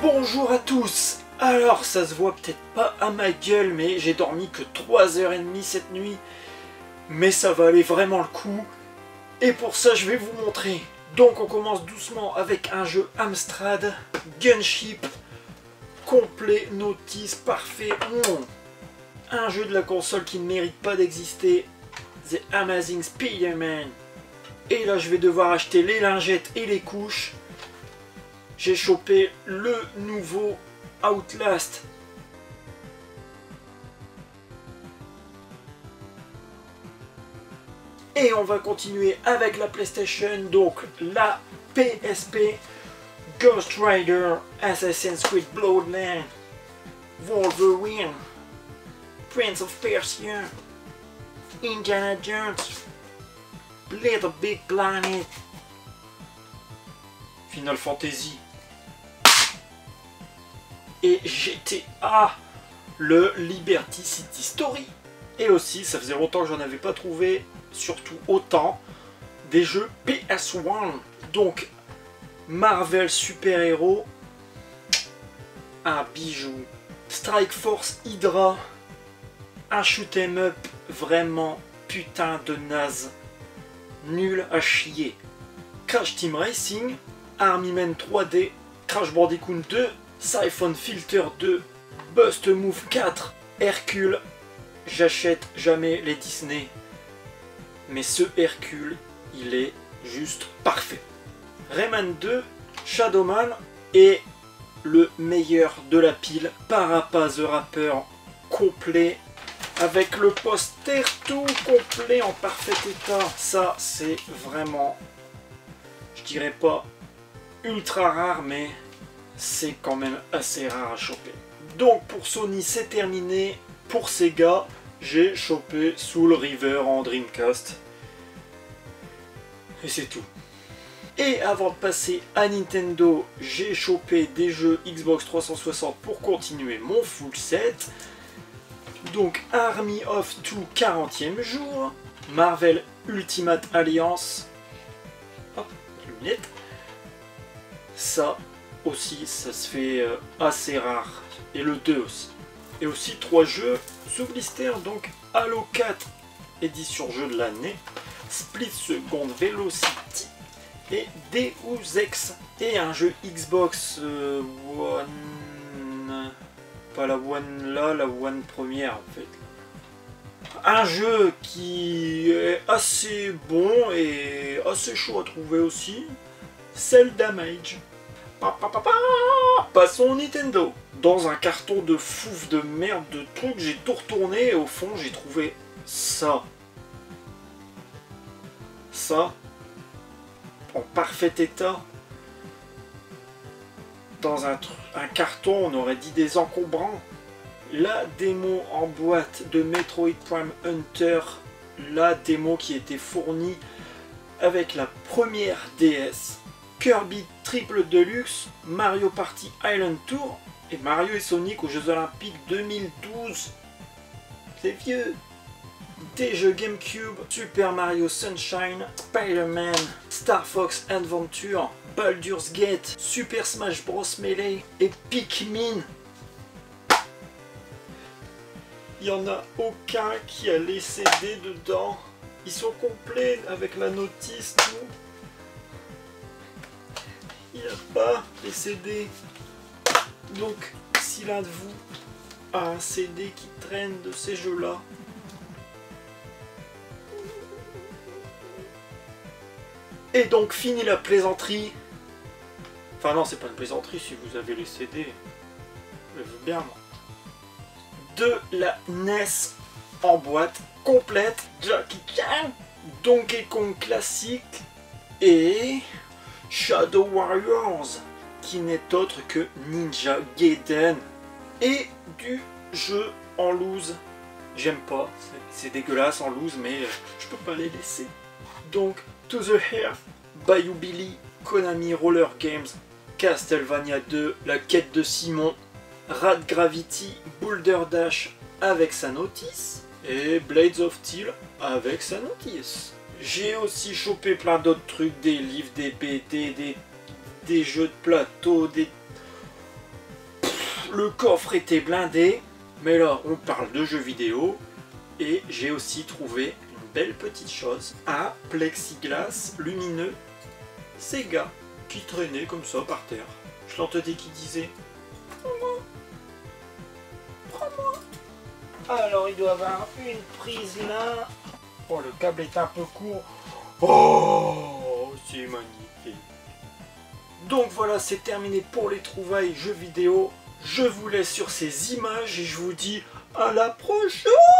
Bonjour à tous. Alors ça se voit peut-être pas à ma gueule, mais j'ai dormi que 3h30 cette nuit. Mais ça va aller vraiment le coup. Et pour ça je vais vous montrer. Donc on commence doucement avec un jeu Amstrad Gunship complet, notice, parfait. Un jeu de la console qui ne mérite pas d'exister, The Amazing Spider-Man. Et là je vais devoir acheter les lingettes et les couches. J'ai chopé le nouveau Outlast. Et on va continuer avec la PlayStation, donc la PSP, Ghost Rider, Assassin's Creed Bloodline, Wolverine, Prince of Persia, Indiana Jones, Little Big Planet, Final Fantasy et GTA, le Liberty City Story. Et aussi, ça faisait longtemps que j'en avais pas trouvé, surtout autant, des jeux PS1. Donc, Marvel Super Héros, un bijou. Strike Force Hydra, un shoot'em up vraiment putain de naze, nul à chier. Crash Team Racing, Army Men 3D, Crash Bandicoot 2, Siphon Filter 2, Bust Move 4, Hercule. J'achète jamais les Disney, mais ce Hercule, il est juste parfait. Rayman 2, Shadowman et le meilleur de la pile, Parappa the Rapper complet, avec le poster tout complet en parfait état. Ça, c'est vraiment, je dirais pas ultra rare, mais c'est quand même assez rare à choper. Donc pour Sony, c'est terminé. Pour Sega, j'ai chopé Soul River en Dreamcast. Et c'est tout. Et avant de passer à Nintendo, j'ai chopé des jeux Xbox 360 pour continuer mon full set. Donc Army of Two 40e jour, Marvel Ultimate Alliance, hop, lunettes. Ça aussi, ça se fait assez rare. Et le 2 aussi. Et aussi 3 jeux sous blister, donc Halo 4, édition jeu de l'année, Split Second Velocity et Deus Ex. Et un jeu Xbox One... Pas la One là, la One première en fait. Un jeu qui est assez bon et assez chaud à trouver aussi, Zelda Mage. Passons au Nintendo. Dans un carton de fouf de merde de trucs, j'ai tout retourné et au fond j'ai trouvé ça. Ça, en parfait état. Dans un carton, on aurait dit des encombrants. La démo en boîte de Metroid Prime Hunter. La démo qui était fournie avec la première DS. Kirby Triple Deluxe, Mario Party Island Tour et Mario et Sonic aux Jeux Olympiques 2012. C'est vieux. Des jeux GameCube, Super Mario Sunshine, Spider-Man, Star Fox Adventure, Baldur's Gate, Super Smash Bros Melee et Pikmin. Il n'y en a aucun qui a les CD dedans. Ils sont complets avec la notice, tout. Il n'y a pas les CD. Donc, si l'un de vous a un CD qui traîne de ces jeux-là, et donc fini la plaisanterie. Enfin non, c'est pas une plaisanterie si vous avez les CD. Je veux bien, moi. De la NES en boîte complète, Jackie Chan, Donkey Kong classique et Shadow Warriors, qui n'est autre que Ninja Gaiden, et du jeu en loose. J'aime pas, c'est dégueulasse en loose, mais je peux pas les laisser. Donc, To the Hearth, Bayou Billy, Konami Roller Games, Castlevania 2, La Quête de Simon, Rad Gravity, Boulder Dash avec sa notice, et Blades of Steel avec sa notice. J'ai aussi chopé plein d'autres trucs, des livres, des BD, des jeux de plateau, des le coffre était blindé. Mais là, on parle de jeux vidéo. Et j'ai aussi trouvé une belle petite chose. Un plexiglas lumineux Sega qui traînait comme ça par terre. Je l'entendais qui disait prends-moi, prends-moi. Alors il doit avoir une prise là. Oh, le câble est un peu court. Oh, c'est magnifique. Donc voilà, c'est terminé pour les trouvailles jeux vidéo. Je vous laisse sur ces images et je vous dis à la prochaine.